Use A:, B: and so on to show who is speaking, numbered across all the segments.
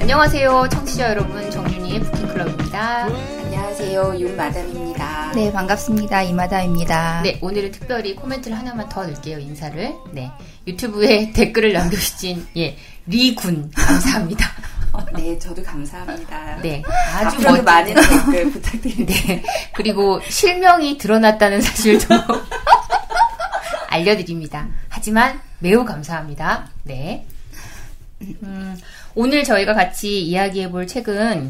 A: 안녕하세요, 청취자 여러분. 정윤이의 부킹클럽입니다.
B: 안녕하세요, 윤마담입니다.
C: 네, 반갑습니다. 이마담입니다.
A: 네, 오늘은 특별히 코멘트를 하나만 더 넣을게요, 인사를. 네, 유튜브에 댓글을 남겨주신 리군 감사합니다.
B: 네, 저도 감사합니다.
A: 네,
B: 아주 많은 댓글 부탁드립니다.
A: 네, 그리고 실명이 드러났다는 사실도 알려드립니다. 하지만 매우 감사합니다. 네. 오늘 저희가 같이 이야기해볼 책은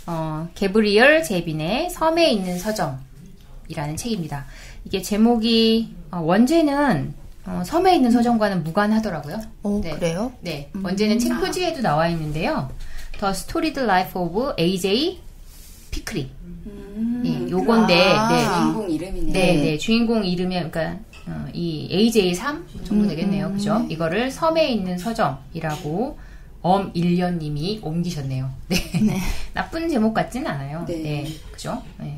A: 게브리얼 제빈의 섬에 있는 서점이라는 책입니다. 이게 제목이 원제는 섬에 있는 서점과는 무관하더라고요.
C: 네. 그래요?
A: 네, 원제는 책 표지에도 나와 있는데요. The Storied Life of A.J. 피크리. 네, 요건데, 네,
B: 주인공 이름이네.
A: 네, 주인공 이름이 그러니까 이 AJ3 정도 되겠네요, 그죠? 이거를 섬에 있는 서점이라고 엄일련님이 옮기셨네요. 네. 네. 나쁜 제목 같지는 않아요.
B: 네.
A: 네. 그죠? 네.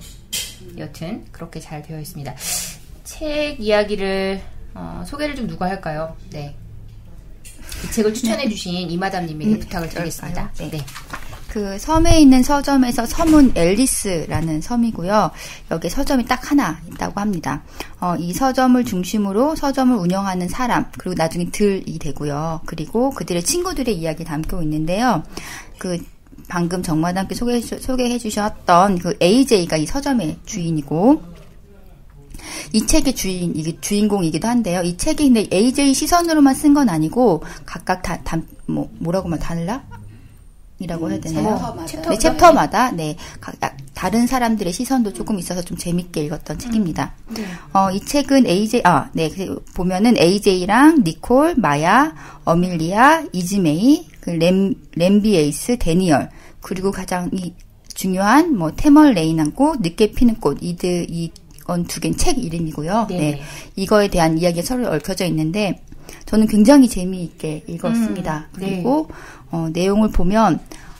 A: 여튼, 그렇게 잘 되어 있습니다. 책 이야기를, 소개를 좀 누가 할까요? 네. 이 책을 추천해주신 이마담님에게 부탁을 드리겠습니다.
C: 네.
A: 네.
C: 그 섬에 있는 서점에서 섬은 앨리스라는 섬이고요. 여기 서점이 딱 하나 있다고 합니다. 이 서점을 중심으로 서점을 운영하는 사람, 그리고 나중에 들이 되고요. 그리고 그들의 친구들의 이야기 담고 있는데요. 그 방금 정마담께 소개해 주셨던 그 AJ가 이 서점의 주인이고, 이 책의 주인공이기도 한데요. 이 책이 근데 AJ 시선으로만 쓴 건 아니고, 각각 뭐라고 말하면 달라? 이라고 해야 되나요? 챕터마다 다른 사람들의 시선도 조금 있어서 좀 재밌게 읽었던 책입니다.
A: 네.
C: 이 책은 보면은 AJ랑 니콜, 마야, 어밀리아, 이즈메이, 램비에이스, 데니얼, 그리고 가장 중요한 테멀 레인하고 늦게 피는 꽃, 이건 두 개는 책 이름이고요. 네. 이거에 대한 이야기가 서로 얽혀져 있는데, 저는 굉장히 재미있게 읽었습니다. 그리고 내용을 보면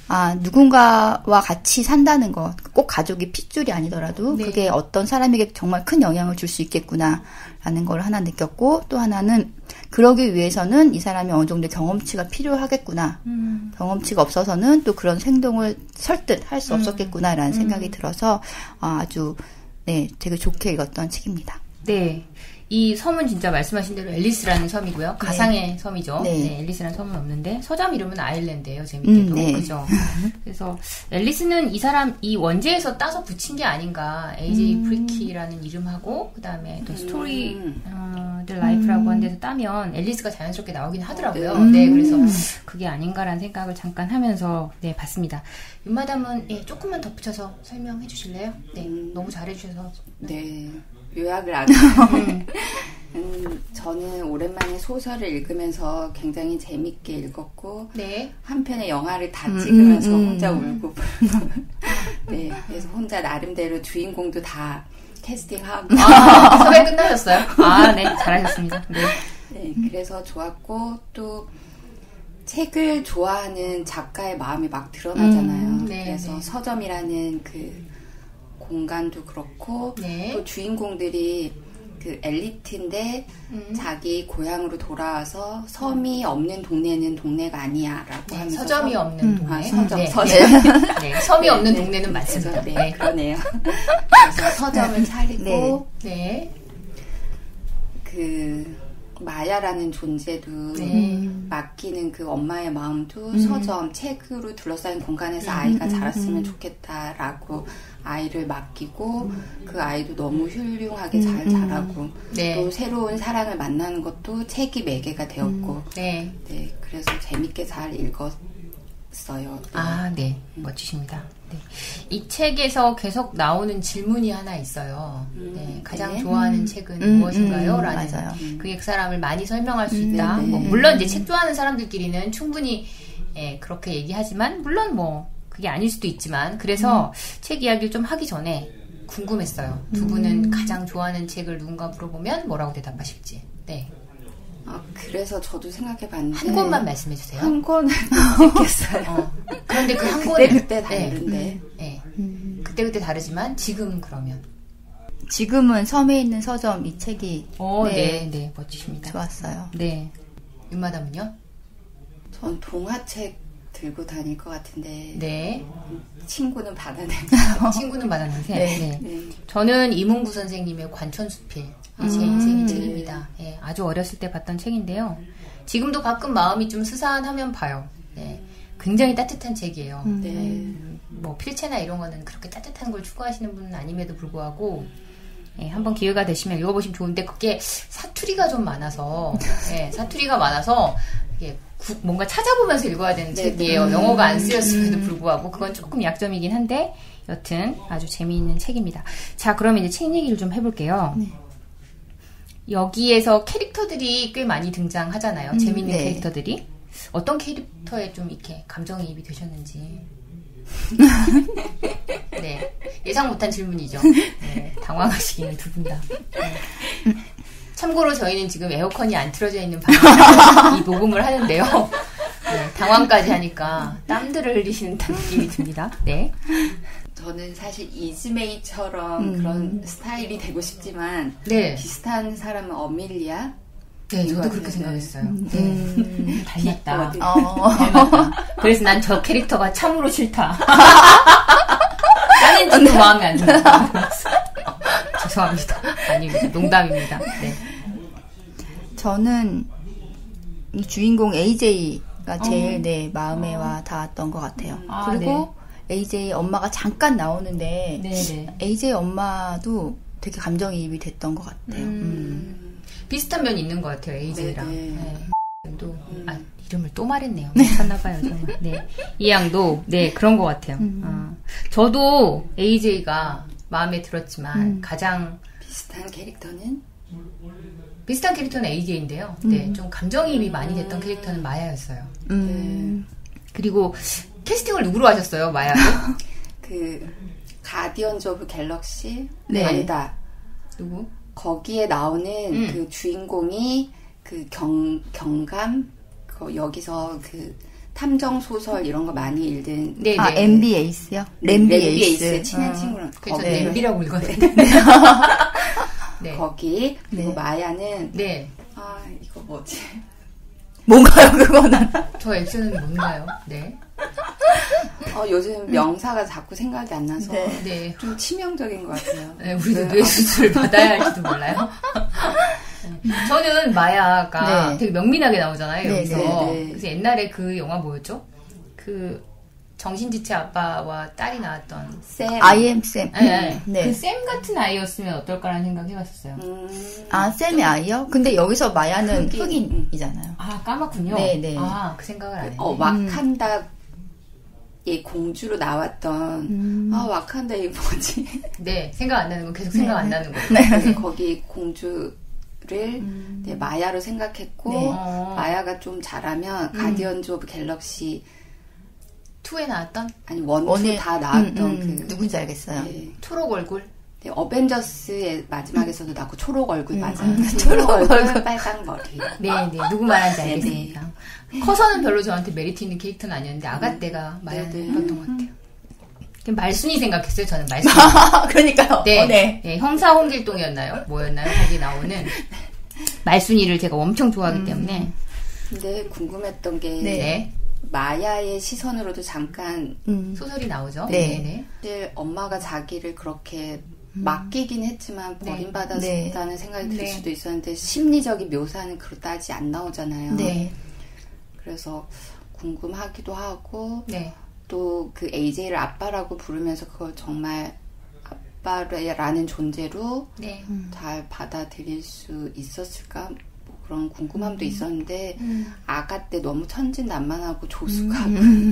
C: 누군가와 같이 산다는 것, 꼭 가족이 핏줄이 아니더라도
A: 네.
C: 그게 어떤 사람에게 정말 큰 영향을 줄 수 있겠구나라는 걸 하나 느꼈고, 또 하나는 그러기 위해서는 이 사람이 어느 정도 경험치가 필요하겠구나. 경험치가 없어서는 또 그런 행동을 설득 할 수 없었겠구나라는 생각이 들어서 아주 되게 좋게 읽었던 책입니다.
A: 네. 이 섬은 진짜 말씀하신 대로 앨리스라는 섬이고요. 가상의 섬이죠. 네, 앨리스라는 섬은 없는데 서점 이름은 아일랜드예요. 재밌게도.
C: 네.
A: 그죠? 그래서 앨리스는 이 원제에서 따서 붙인 게 아닌가. AJ 프리키라는 이름하고 그다음에 또 스토리 The Life라고 한 데서 따면 앨리스가 자연스럽게 나오긴 하더라고요. 네, 그래서 그게 아닌가라는 생각을 잠깐 하면서 봤습니다. 윤마담은 조금만 덧붙여서 설명해 주실래요? 네, 너무 잘해 주셔서.
B: 네. 요약을 안 하면 저는 오랜만에 소설을 읽으면서 굉장히 재밌게 읽었고 한편의 영화를 다 찍으면서 혼자 울고 네, 그래서 혼자 나름대로 주인공도 다 캐스팅하고
A: 섭외 끝나셨어요? 네, 잘하셨습니다.
B: 네, 그래서 좋았고 또 책을 좋아하는 작가의 마음이 막 드러나잖아요. 그래서 서점이라는 그 공간도 그렇고 또 주인공들이 그 엘리트인데 자기 고향으로 돌아와서 섬이 없는 동네는 동네가 아니야라고 하면서
A: 서점이 없는 동네.
B: 서점.
A: 섬이 없는 동네는 맞습니다.
B: 네, 그러네요. 그래서 서점을 차리고 그 마야라는 존재도 맡기는 그 엄마의 마음도 서점, 책으로 둘러싸인 공간에서 아이가 자랐으면 좋겠다라고 아이를 맡기고 그 아이도 너무 훌륭하게 잘 자라고 또 새로운 사랑을 만나는 것도 책이 매개가 되었고 그래서 재밌게 잘 읽었어요.
A: 네. 멋지십니다. 네. 이 책에서 계속 나오는 질문이 하나 있어요. 가장 좋아하는 책은 무엇인가요? 라는 그게 그 사람을 많이 설명할 수 있다. 물론 이제 책 좋아하는 사람들끼리는 충분히 그렇게 얘기하지만 물론 그게 아닐 수도 있지만 그래서 책 이야기를 좀 하기 전에 궁금했어요. 두 분은 가장 좋아하는 책을 누군가 물어보면 뭐라고 대답하실지. 네.
B: 그래서 저도 생각해봤는데
A: 한 권만 말씀해주세요.
B: 한 권은 모르겠어요.
A: 그런데 그 한 권은
B: 그때 다른데
A: 그때 다르지만 지금 그러면
C: 지금은 섬에 있는 서점 이 책이
A: 멋지십니다.
C: 좋았어요.
A: 네. 윤마담은요?
B: 전 동화책 들고 다닐 것 같은데.
A: 네.
B: 친구는 바다냄새.
A: 친구는 바다냄새.
C: 네.
A: 네. 저는 이문구 선생님의 관천수필. 제 인생의 책입니다. 네, 아주 어렸을 때 봤던 책인데요. 지금도 가끔 마음이 좀 스산하면 봐요. 네. 굉장히 따뜻한 책이에요. 뭐 필체나 이런 거는 그렇게 따뜻한 걸 추구하시는 분은 아님에도 불구하고 네, 한번 기회가 되시면 읽어보시면 좋은데 그게 사투리가 좀 많아서 사투리가 많아서 이게 뭔가 찾아보면서 읽어야 되는 책이에요. 영어가 안 쓰였음에도 불구하고 그건 조금 약점이긴 한데 여튼 아주 재미있는 책입니다. 자, 그럼 이제 책 얘기를 좀 해볼게요. 네. 여기에서 캐릭터들이 꽤 많이 등장하잖아요. 재미있는 캐릭터들이. 어떤 캐릭터에 좀 이렇게 감정이입이 되셨는지. 네. 예상 못한 질문이죠. 네. 당황하시기는 두 분 다. 네. 참고로 저희는 지금 에어컨이 안 틀어져 있는 방에 이 녹음을 하는데요. 네. 당황까지 하니까 땀들을 흘리시는 느낌이 듭니다. 네.
B: 저는 사실 이즈메이처럼 그런 스타일이 되고 싶지만 비슷한 사람은 어밀리아.
A: 네, 저도 그렇게 생각했어요. 닮았다. 닮았다. 그래서 난 저 캐릭터가 참으로 싫다. 다른 친구 마음에 안 든다. 죄송합니다. 아닙니다. 농담입니다. 네.
C: 저는 이 주인공 AJ가 제일 마음에 와 닿았던 것 같아요. 그리고 AJ 엄마가 잠깐 나오는데 AJ 엄마도 되게 감정이입이 됐던 것 같아요.
A: 비슷한 면이 있는 것 같아요. AJ랑. 또 이름을 또 말했네요. 미쳤나봐요 정말. 네, 이 양도 그런 것 같아요. 저도 AJ가 마음에 들었지만 가장
B: 비슷한 캐릭터는
A: AJ인데요. 네, 좀 감정이입이 많이 됐던 캐릭터는 마야였어요. 그리고 캐스팅을 누구로 하셨어요, 마야를?
B: 그 가디언즈 오브 갤럭시? 아니다.
A: 누구?
B: 거기에 나오는 그 주인공이 그 경감 여기서 그 탐정 소설 이런 거 많이 읽은
C: 램비 에이스요? 램비 에이스
B: 친한 친구랑
A: 그래서 램비라고 읽었는데
B: 거기 그리고 마야는 이거 뭐지?
C: 뭔가요 그거는?
A: 저 액션은 뭔가요? 네.
B: 요즘 명사가 자꾸 생각이 안 나서 좀 치명적인 것 같아요.
A: 네, 우리도 뇌 수술을 받아야 할지도 몰라요. 저는 마야가 되게 명민하게 나오잖아요. 여기서. 그래서 옛날에 그 영화 뭐였죠? 그 정신지체 아빠와 딸이 나왔던
B: 샘.
C: I am Sam.
A: 그 샘 같은 아이였으면 어떨까라는 생각 해봤었어요.
C: 샘이 아이요? 근데 여기서 마야는 흑인이잖아요.
A: 까맣군요.
C: 네네.
A: 그 생각을 안 했네.
B: 와칸다 공주로 나왔던 와칸다 이 뭐지?
A: 네, 생각 안 나는 건 계속 생각 안 나는 거예요.
B: 그래서 거기 공주를 마야로 생각했고 마야가 좀 잘하면 가디언즈 오브 갤럭시
A: 2에 나왔던?
B: 아니 1, 2 다 나왔던 그
C: 누군지 알겠어요.
A: 초록 얼굴?
B: 어벤져스의 마지막에서도 나왔고 초록 얼굴 맞아요. 초록 얼굴 빨강 머리.
A: 네, 누구 말하는지 알겠습니다. 커서는 별로 저한테 메리트 있는 캐릭터는 아니었는데 아가 때가 마야는 예뻤던 것 같아요. 말순이 생각했어요. 저는 말순이.
C: 그러니까요.
A: 네, 형사 홍길동이었나요? 뭐였나요? 거기 나오는 말순이를 제가 엄청 좋아하기 때문에.
B: 근데 궁금했던 게 마야의 시선으로도 잠깐
A: 소설이 나오죠.
B: 사실 엄마가 자기를 그렇게 맡기긴 했지만 버림받았다는 생각이 들 수도 있었는데 심리적인 묘사는 그렇다지 안 나오잖아요. 그래서 궁금하기도 하고 또 그 AJ를 아빠라고 부르면서 그걸 정말 아빠라는 존재로 잘 받아들일 수 있었을까? 뭐 그런 궁금함도 있었는데 아가 때 너무 천진난만하고 조숙하고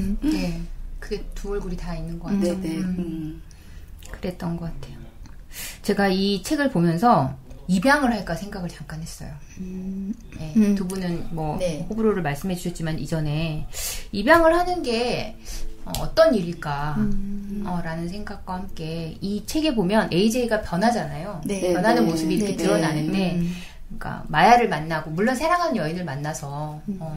A: 그게 두 얼굴이 다 있는 것 같아요. 그랬던 것 같아요. 제가 이 책을 보면서 입양을 할까 생각을 잠깐 했어요. 두 분은 호불호를 말씀해 주셨지만 이전에 입양을 하는 게 어떤 일일까 라는 생각과 함께 이 책에 보면 AJ가 변하잖아요. 변하는 모습이 이렇게 드러나는데 그러니까 마야를 만나고 물론 사랑하는 여인을 만나서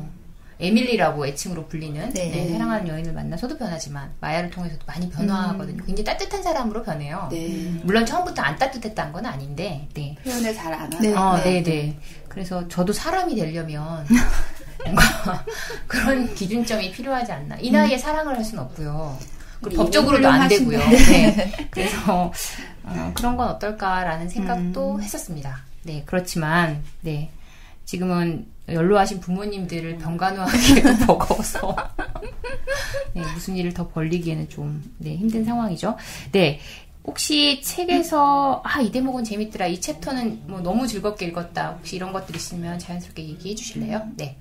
A: 에밀리라고 애칭으로 불리는 사랑하는 여인을 만나서도 변하지만 마야를 통해서도 많이 변화하거든요. 굉장히 따뜻한 사람으로 변해요. 물론 처음부터 안 따뜻했다는 건 아닌데
B: 표현을 잘 안 하죠.
A: 그래서 저도 사람이 되려면 뭔가 그런 기준점이 필요하지 않나. 이 나이에 사랑을 할 수는 없고요. 법적으로도 안 되고요. 네. 그래서 그런 건 어떨까라는 생각도 했었습니다. 네, 그렇지만 네, 지금은 연로하신 부모님들을 병간호하기에도 버거워서 네, 무슨 일을 더 벌리기에는 좀 네, 힘든 상황이죠. 네. 혹시 책에서 이 대목은 재밌더라, 이 챕터는 뭐 너무 즐겁게 읽었다, 혹시 이런 것들 있으면 자연스럽게 얘기해 주실래요? 네.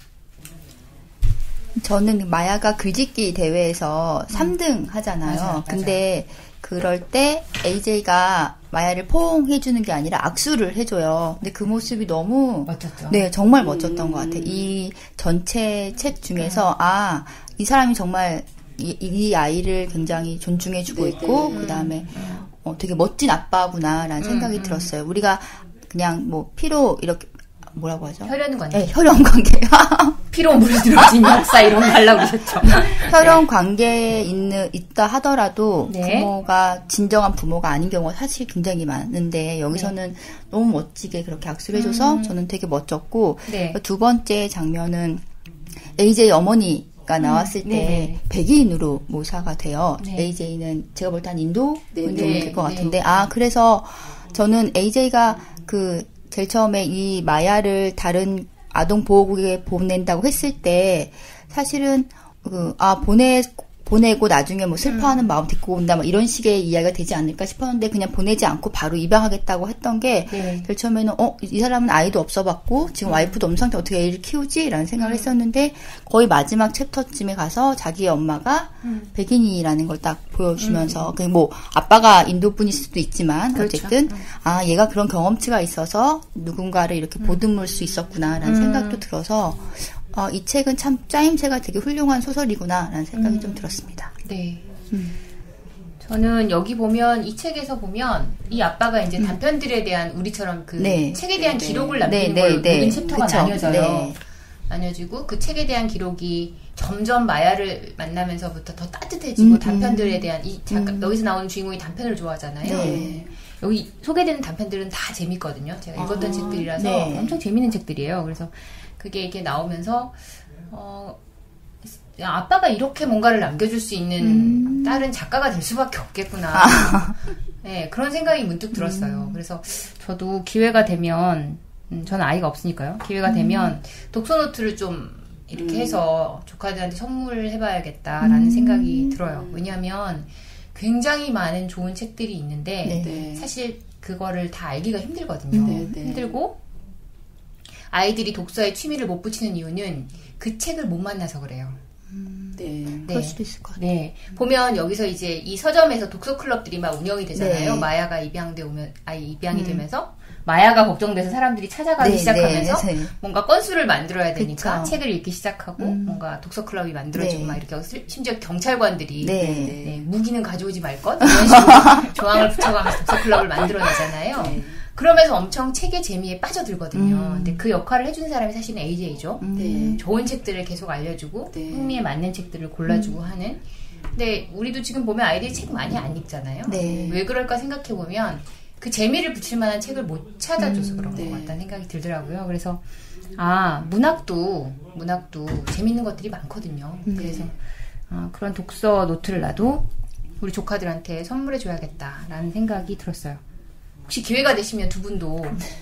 C: 저는 마야가 글짓기 대회에서 3등 하잖아요.
A: 맞아요.
C: 근데 그럴 때 AJ가 마야를 포옹해주는 게 아니라 악수를 해줘요. 근데 그 모습이 너무
A: 멋졌죠.
C: 네, 정말 멋졌던 것 같아요. 이 전체 책 중에서 이 사람이 정말 이 아이를 굉장히 존중해주고 있고 그 다음에 되게 멋진 아빠구나라는 생각이 들었어요. 우리가 그냥 뭐 피로 이렇게 뭐라고 하죠?
A: 혈연 관계.
C: 네, 혈연 관계.
A: 피로 물들어진 역사 이런 거 하려고 그러셨죠.
C: 혈연 관계에 있다 하더라도
A: 네.
C: 부모가 진정한 부모가 아닌 경우가 사실 굉장히 많은데 여기서는 네. 너무 멋지게 그렇게 악수를 해줘서 저는 되게 멋졌고
A: 네.
C: 두 번째 장면은 AJ 어머니가 나왔을 때 백인으로 모사가 돼요.
A: 네.
C: AJ는 제가 볼 때 한 인도 분이 될 것 같은데
A: 네.
C: 그래서 저는 AJ가 제일 처음에 이 마야를 다른 아동 보호국에 보낸다고 했을 때 사실은 보내고 나중에 뭐 슬퍼하는 마음 데리고 온다 뭐 이런 식의 이야기가 되지 않을까 싶었는데 그냥 보내지 않고 바로 입양하겠다고 했던 게 제일 처음에는 이 사람은 아이도 없어봤고 지금 와이프도 없는 상태 어떻게 애를 키우지? 라는 생각을 했었는데 거의 마지막 챕터쯤에 가서 자기의 엄마가 백인이라는 걸 딱 보여주면서 뭐 아빠가 인도 분일 수도 있지만
A: 그렇죠.
C: 어쨌든 얘가 그런 경험치가 있어서 누군가를 이렇게 보듬을 수 있었구나라는 생각도 들어서 이 책은 참 짜임새가 되게 훌륭한 소설이구나라는 생각이 좀 들었습니다.
A: 네. 저는 여기 보면 이 책에서 보면 이 아빠가 이제 단편들에 대한 우리처럼 그 책에 대한 기록을 남기는 걸로 모든 챕터가 나뉘어져요. 나뉘어지고 그 책에 대한 기록이 점점 마야를 만나면서부터 더 따뜻해지고 단편들에 대한 여기서 나오는 주인공이 단편을 좋아하잖아요. 여기 소개되는 단편들은 다 재밌거든요. 제가 읽었던 책들이라서 엄청 재밌는 책들이에요. 그래서 그게 이렇게 나오면서 아빠가 이렇게 뭔가를 남겨줄 수 있는 딸은 작가가 될 수밖에 없겠구나. 네, 그런 생각이 문득 들었어요. 그래서 저도 기회가 되면 저는 아이가 없으니까요. 기회가 되면 독서노트를 좀 이렇게 해서 조카들한테 선물해봐야겠다라는 생각이 들어요. 왜냐하면 굉장히 많은 좋은 책들이 있는데 사실 그거를 다 알기가 힘들거든요. 힘들고 아이들이 독서에 취미를 못 붙이는 이유는 그 책을 못 만나서 그래요.
C: 그럴 수도 있을 것 같아요.
A: 네. 보면 여기서 이제 이 서점에서 독서 클럽들이 막 운영이 되잖아요. 마야가 입양이 되면서 마야가 걱정돼서 사람들이 찾아가기 시작하면서 뭔가 건수를 만들어야 되니까 책을 읽기 시작하고 뭔가 독서 클럽이 만들어지고 막 이렇게 심지어 경찰관들이 무기는 가져오지 말 것 이런 식으로 조항을 붙여가면서 독서 클럽을 만들어내잖아요. 그러면서 엄청 책의 재미에 빠져들거든요. 근데 그 역할을 해주는 사람이 사실은 AJ죠. 좋은 책들을 계속 알려주고 흥미에 맞는 책들을 골라주고 하는. 근데 우리도 지금 보면 아이들이 책 많이 안 읽잖아요. 왜 그럴까 생각해보면 그 재미를 붙일 만한 책을 못 찾아줘서 그런 것 같다는 생각이 들더라고요. 그래서 문학도 재밌는 것들이 많거든요. 그래서 그런 독서 노트를 나도 우리 조카들한테 선물해줘야겠다라는 생각이 들었어요. 혹시 기회가 되시면 두 분도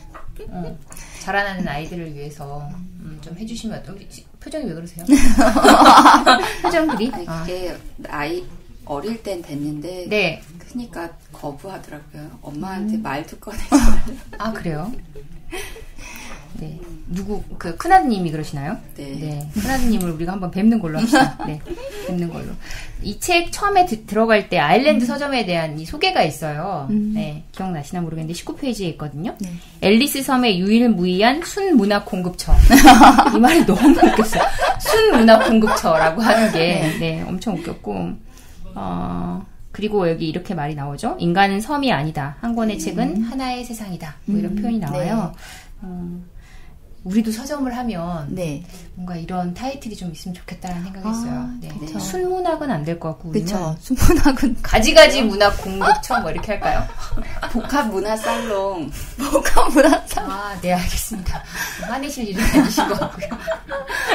A: 자라나는 아이들을 위해서 좀 해주시면 표정이 왜 그러세요? 표정들이
B: 이게 어릴 땐 됐는데 크니까 거부하더라고요. 엄마한테 말도 꺼내줘요.
A: 그래요? 네. 그 큰아드님이 그러시나요? 네. 큰아드님을 우리가 한번 뵙는 걸로 합시다. 네. 뵙는 걸로. 이 책 처음에 들어갈 때 아일랜드 서점에 대한 이 소개가 있어요. 네. 기억나시나 모르겠는데 19페이지에 있거든요. 앨리스 섬의 유일무이한 순문학 공급처. 이 말이 너무 웃겼어요. 순문학 공급처라고 하는 게 엄청 웃겼고 그리고 여기 이렇게 말이 나오죠. 인간은 섬이 아니다. 한 권의 책은 하나의 세상이다. 뭐 이런 표현이 나와요. 우리도 서점을 하면 뭔가 이런 타이틀이 좀 있으면 좋겠다는 생각이 했어요. 순문학은 안 될 것 같고
C: 그렇죠. 순문학은
A: 가지가지 문학 공급처 뭐 이렇게 할까요?
B: 복합 문화 살롱.
C: 복합 문화 살롱.
A: 네, 알겠습니다. 화내실 일은 아니신 것 같고요.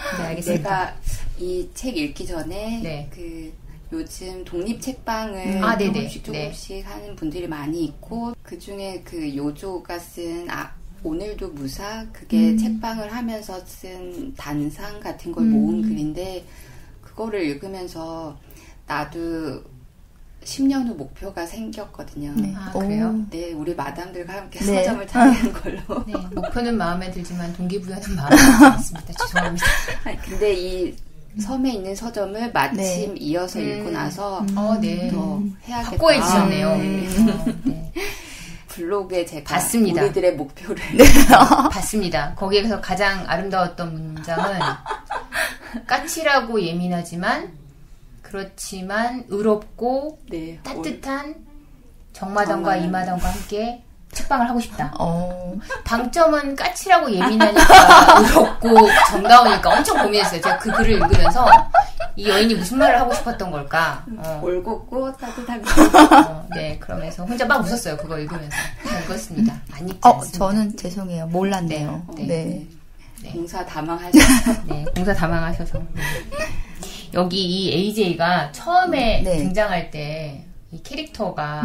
A: 네, 알겠습니다.
B: 내가 이 책 읽기 전에
A: 네.
B: 그 요즘 독립 책방을 조금씩 하는 분들이 많이 있고 그 중에 그 요조가 쓴 오늘도 무사 그게 책방을 하면서 쓴 단상 같은 걸 모은 글인데 그거를 읽으면서 나도 10년 후 목표가 생겼거든요.
A: 네. 그래요?
B: 네, 우리 마담들과 함께 서점을 차리는 걸로.
A: 네, 목표는 마음에 들지만 동기부여는 마음에 들지 않습니다. 죄송합니다.
B: 근데 이 섬에 있는 서점을 마침 이어서 읽고 나서 더 해야겠다.
A: 확고해지셨네요.
B: 네. 블로그에 제가
A: 봤습니다.
B: 우리들의 목표를
A: 봤습니다. 거기에서 가장 아름다웠던 문장은 까칠하고 예민하지만 그렇지만 의롭고 따뜻한 정마담과 이마담과 함께 책방을 하고 싶다. 방점은 까칠하고 예민하니까 의롭고 정다우니까 엄청 고민했어요. 제가 그 글을 읽으면서 이 여인이 무슨 말을 하고 싶었던 걸까?
B: 올곧고 따뜻하게.
A: 네, 그러면서 혼자 막 웃었어요. 그거 읽으면서. 잘 읽었습니다. 안 읽지 않습니다.
C: 저는 죄송해요. 몰랐네요. 네.
B: 공사 다망하셔서.
A: 네, 공사 다망하셔서. 여기 이 AJ가 처음에 등장할 때 이 캐릭터가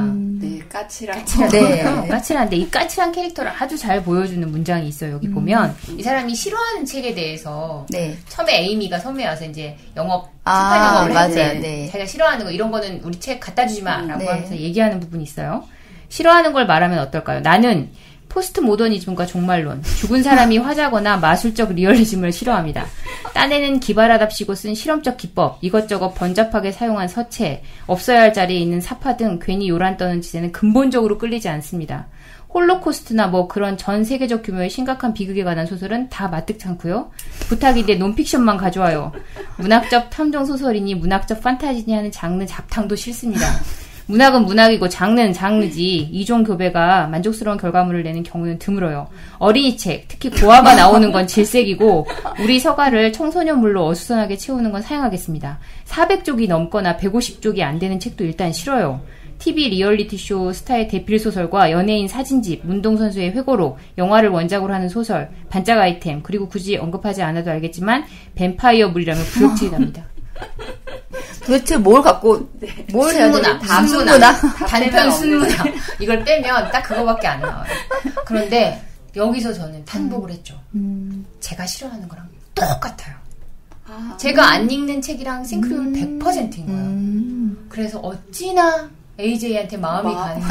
A: 까칠한데 이 까칠한 캐릭터를 아주 잘 보여주는 문장이 있어요. 여기 보면 이 사람이 싫어하는 책에 대해서 처음에 에이미가 섬에 와서 이제 영업 출판 영업을 했는데 자기가 싫어하는 거 이런 거는 우리 책 갖다 주지 마라고 하면서 얘기하는 부분이 있어요. 싫어하는 걸 말하면 어떨까요? 나는 포스트 모더니즘과 종말론, 죽은 사람이 화자거나 마술적 리얼리즘을 싫어합니다. 딴에는 기발하답시고 쓴 실험적 기법, 이것저것 번잡하게 사용한 서체, 없어야 할 자리에 있는 사파 등 괜히 요란 떠는 짓에는 근본적으로 끌리지 않습니다. 홀로코스트나 뭐 그런 전 세계적 규모의 심각한 비극에 관한 소설은 다 마뜩찮고요. 부탁인데 논픽션만 가져와요. 문학적 탐정 소설이니 문학적 판타지니 하는 장르 잡탕도 싫습니다. 문학은 문학이고 장르는 장르지 이종 교배가 만족스러운 결과물을 내는 경우는 드물어요. 어린이 책, 특히 고아가 나오는 건 질색이고 우리 서가를 청소년물로 어수선하게 채우는 건 사양하겠습니다. 400쪽이 넘거나 150쪽이 안 되는 책도 일단 싫어요. TV 리얼리티쇼 스타의 대필소설과 연예인 사진집, 운동선수의 회고록, 영화를 원작으로 하는 소설, 반짝 아이템, 그리고 굳이 언급하지 않아도 알겠지만 뱀파이어물이라면 부역질납니다.
C: 도대체 뭘 갖고 뭘 해야 되나?
A: 순문학, 단편 순문학 이걸 빼면 딱 그거밖에 안 나와요. 그런데 여기서 저는 탄복을 했죠. 제가 싫어하는 거랑 똑같아요. 제가 안 읽는 책이랑 싱크로율 100%인 거예요. 그래서 어찌나 AJ한테 마음이 가는지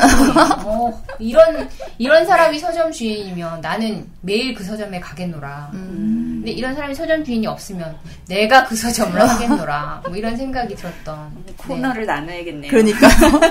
A: 이런 사람이 서점 주인이면 나는 매일 그 서점에 가겠노라. 근데 이런 사람이 서점 주인이 없으면 내가 그 서점을 하겠노라. 뭐 이런 생각이 들었던
B: 코너를 나눠야겠네요.
C: 그러니까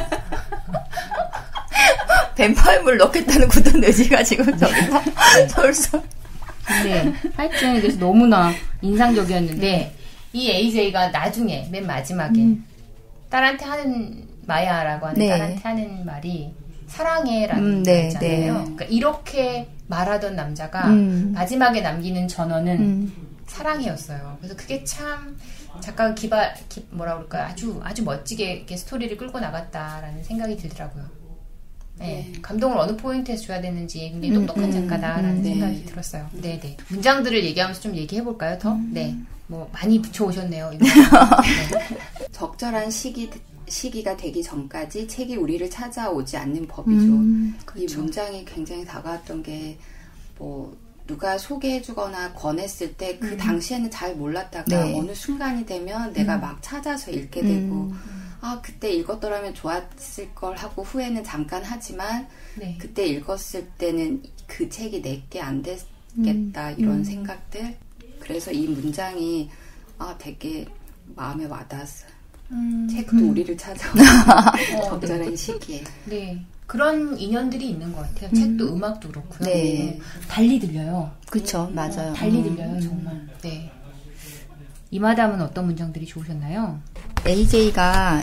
C: 뱀파이어물 넣겠다는 굳은 의지가 지금 저기서 솔솔.
A: 네, 하여튼 그래서 너무나 인상적이었는데 이 AJ가 나중에 맨 마지막에 딸한테 하는 마야라고 하는 딸한테 하는 말이 사랑해라는 말이잖아요. 그러니까 이렇게 말하던 남자가 마지막에 남기는 전언은 사랑해였어요. 그래서 그게 참 작가가 뭐라 그럴까요? 아주 멋지게 이렇게 스토리를 끌고 나갔다라는 생각이 들더라고요. 네, 감동을 어느 포인트에서 줘야 되는지 굉장히 똑똑한 작가다라는 생각이 들었어요. 네네. 문장들을 얘기하면서 좀 얘기해볼까요? 더? 네. 뭐 많이 붙여오셨네요. 이거. 네.
B: 적절한 시기가 되기 전까지 책이 우리를 찾아오지 않는 법이죠. 이 문장이 굉장히 다가왔던 게 뭐 누가 소개해주거나 권했을 때 그 당시에는 잘 몰랐다가 어느 순간이 되면 내가 막 찾아서 읽게 되고 그때 읽었더라면 좋았을 걸 하고 후회는 잠깐 하지만 그때 읽었을 때는 그 책이 내게 안 됐겠다 이런 생각들. 그래서 이 문장이 되게 마음에 와닿았어요. 책도 우리를 찾아오는 적절한 시기에.
A: 네. 그런 인연들이 있는 것 같아요. 책도 음악도 그렇고요. 네. 달리 들려요.
C: 그쵸, 맞아요.
A: 달리 들려요, 정말. 네. 이마담은 어떤 문장들이 좋으셨나요?
C: AJ가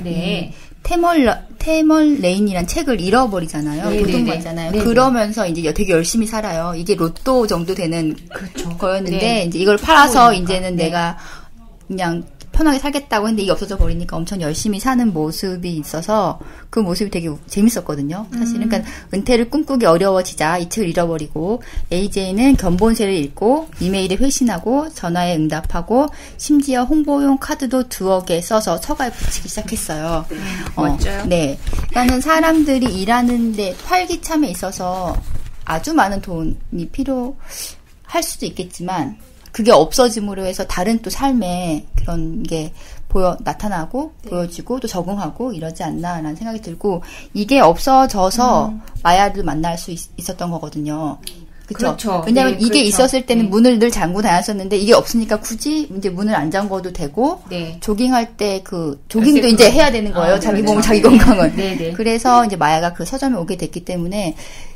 C: 태멀 레인이란 책을 잃어버리잖아요. 고통받잖아요. 그러면서 이제 되게 열심히 살아요. 이게 로또 정도 되는 거였는데 이제 이걸 팔아서 이제는 내가 그냥 편하게 살겠다고 했는데 이게 없어져 버리니까 엄청 열심히 사는 모습이 있어서 그 모습이 되게 재밌었거든요. 사실은 그러니까 은퇴를 꿈꾸기 어려워지자 이 책을 잃어버리고 AJ는 견본세를 읽고 이메일에 회신하고 전화에 응답하고 심지어 홍보용 카드도 2억 개 써서 처가에 붙이기 시작했어요.
A: 멋져요.
C: 네. 그러니까는 사람들이 일하는데 활기참에 있어서 아주 많은 돈이 필요할 수도 있겠지만 그게 없어짐으로 해서 다른 또 삶에 그런 게 나타나고 보여지고 또 적응하고 이러지 않나라는 생각이 들고 이게 없어져서 마야를 만날 수 있었던 거거든요. 그렇죠. 왜냐하면
A: 네,
C: 이게
A: 그렇죠.
C: 있었을 때는 문을 늘 잠그고 다녔었는데 이게 없으니까 굳이 이제 문을 안 잠궈도 되고 조깅할 때 그 조깅도 이제 해야 되는 거예요. 자기 몸, 자기 건강은. 그래서 이제 마야가 그 서점에 오게 됐기 때문에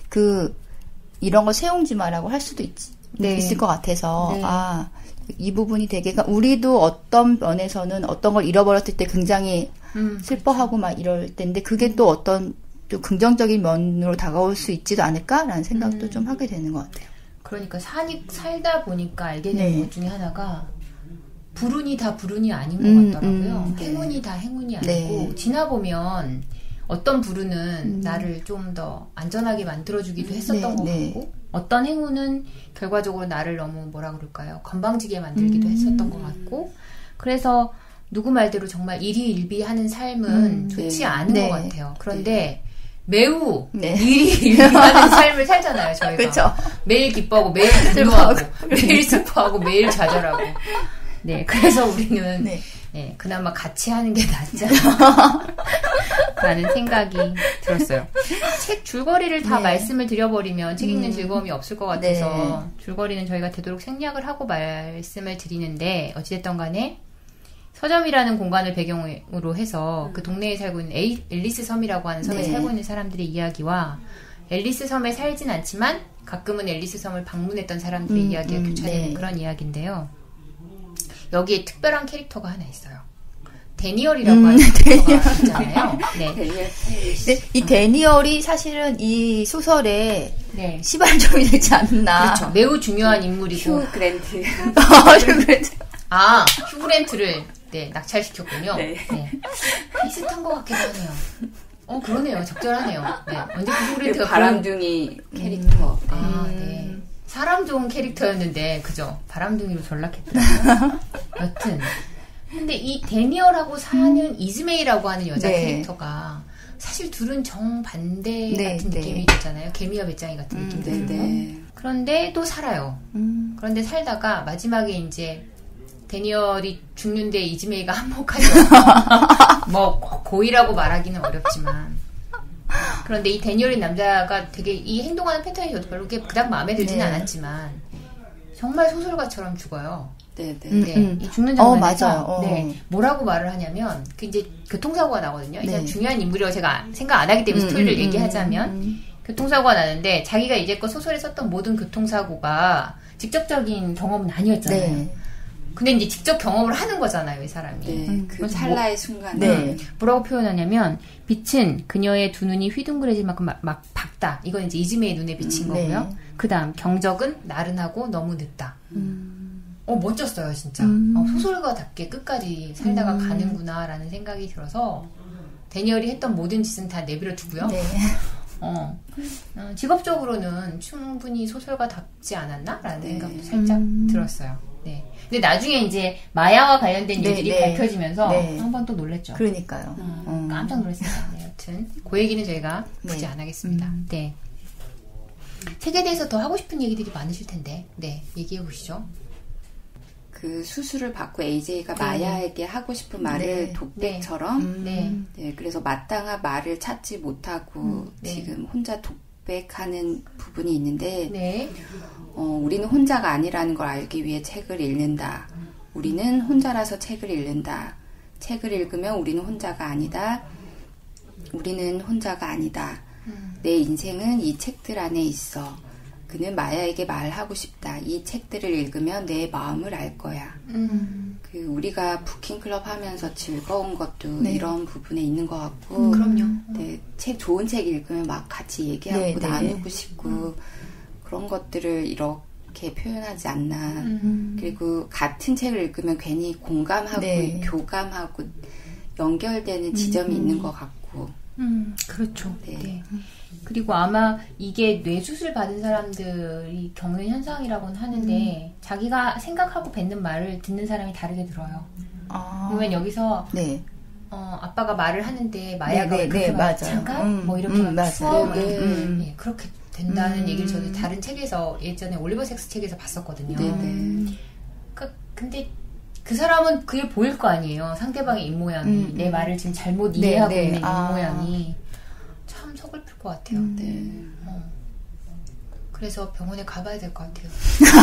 C: 이런 거 세용지마라고 할 수도 있을 것 같아서 이 부분이 되게 그러니까 우리도 어떤 면에서는 어떤 걸 잃어버렸을 때 굉장히 슬퍼하고 막 이럴 때인데 그게 또 어떤 좀 긍정적인 면으로 다가올 수 있지도 않을까라는 생각도 좀 하게 되는 것 같아요.
A: 그러니까 살다 보니까 알게 되는 것 중에 하나가 불운이 다 불운이 아닌 것 같더라고요. 행운이 다 행운이 아니고 지나보면 어떤 불운은 나를 좀 더 안전하게 만들어주기도 했었던 것 같고 어떤 행운은 결과적으로 나를 너무 뭐라 그럴까요? 건방지게 만들기도 했었던 것 같고 그래서 누구 말대로 정말 일희일비하는 삶은 좋지 않은 것 같아요. 그런데 매우 일희일비하는 삶을 살잖아요. 저희가
C: 그렇죠.
A: 매일 기뻐하고 매일 분노하고 매일 슬퍼하고 매일 좌절하고 그래서 우리는 그나마 같이 하는 게 낫지 않나 라는 생각이 들었어요. 책 줄거리를 다 말씀을 드려버리면 책 읽는 즐거움이 없을 것 같아서 줄거리는 저희가 되도록 생략을 하고 말씀을 드리는데 어찌됐든 간에 서점이라는 공간을 배경으로 해서 그 동네에 살고 있는 앨리스 섬이라고 하는 섬에 살고 있는 사람들의 이야기와 앨리스 섬에 살진 않지만 가끔은 앨리스 섬을 방문했던 사람들의 이야기가 교차되는 그런 이야기인데요. 여기에 특별한 캐릭터가 하나 있어요. 데니얼이라고 하는 캐릭터가 있잖아요.
C: 이 데니얼이 사실은 이 소설에 시발점이 되지 않나.
A: 그렇죠. 매우 중요한 인물이고.
B: 휴 그랜트.
A: 휴 그랜트를 낙찰시켰군요. 비슷한 것 같기도 하네요. 그러네요. 적절하네요. 언제 휴 그랜트가
B: 바람둥이 캐릭터.
A: 사람 좋은 캐릭터였는데 그죠? 바람둥이로 전락했더라고요. 여튼 근데 이 데니얼하고 사는 이즈메이라고 하는 여자 캐릭터가 사실 둘은 정반대 같은 느낌이 있잖아요. 개미와 배짱이 같은 느낌이 들고 그런데 또 살아요. 그런데 살다가 마지막에 이제 데니얼이 죽는데 이즈메이가 한몫하죠. 뭐 고의라고 말하기는 어렵지만 그런데 이 데니얼인 남자가 되게 이 행동하는 패턴이 저도 별로 그닥 마음에 들지는 않았지만 정말 소설가처럼 죽어요. 이 죽는 장면에서 뭐라고 말을 하냐면 그 이제 교통사고가 나거든요. 이제 중요한 인물이라고 제가 생각 안 하기 때문에 스토리를 얘기하자면 교통사고가 나는데 자기가 이제껏 소설에 썼던 모든 교통사고가 직접적인 경험은 아니었잖아요. 근데 이제 직접 경험을 하는 거잖아요, 이 사람이.
B: 그 찰나의 순간에.
A: 뭐라고 표현하냐면, 빛은 그녀의 두 눈이 휘둥그레질 만큼 막 밝다. 이건 이제 이즈메의 눈에 비친 거고요. 그 다음, 경적은 나른하고 너무 늦다. 멋졌어요, 진짜. 소설가답게 끝까지 살다가 가는구나라는 생각이 들어서, 데니얼이 했던 모든 짓은 다 내버려 두고요. 직업적으로는 충분히 소설가답지 않았나라는 생각도 살짝 들었어요. 근데 나중에 이제 마야와 관련된 일들이 밝혀지면서 한번 또 놀랬죠.
C: 그러니까요.
A: 깜짝 놀랐습니다. 여튼 그 얘기는 저희가 굳이 안 하겠습니다. 책에 대해서 더 하고 싶은 얘기들이 많으실 텐데, 얘기해 보시죠.
B: 그 수술을 받고 AJ가 마야에게 하고 싶은 말을 독백처럼, 그래서 마땅한 말을 찾지 못하고 지금 혼자 독백하는 부분이 있는데, 우리는 혼자가 아니라는 걸 알기 위해 책을 읽는다. 우리는 혼자라서 책을 읽는다. 책을 읽으면 우리는 혼자가 아니다. 우리는 혼자가 아니다. 내 인생은 이 책들 안에 있어. 그는 마야에게 말하고 싶다. 이 책들을 읽으면 내 마음을 알 거야. 그 우리가 부킹클럽 하면서 즐거운 것도 이런 부분에 있는 것 같고.
A: 그럼요.
B: 좋은 책 읽으면 막 같이 얘기하고 나누고 싶고 그런 것들을 이렇게 표현하지 않나. 그리고 같은 책을 읽으면 괜히 공감하고 교감하고 연결되는 지점이 있는 것 같고.
A: 그렇죠. 네. 그리고 아마 이게 뇌수술 받은 사람들이 겪는 현상이라고는 하는데 자기가 생각하고 뱉는 말을 듣는 사람이 다르게 들어요. 그러면 여기서 아빠가 말을 하는데 마야가 그렇게 잠깐 뭐 이렇게 추워 그렇게 된다는 얘기를 저도 다른 책에서 예전에 올리버 섹스 책에서 봤었거든요. 근데 그 사람은 그게 보일 거 아니에요. 상대방의 입모양이 내 말을 지금 잘못 이해하고 있는 입모양이 참 서글플 것 같아요. 그래서 병원에 가봐야 될 것 같아요.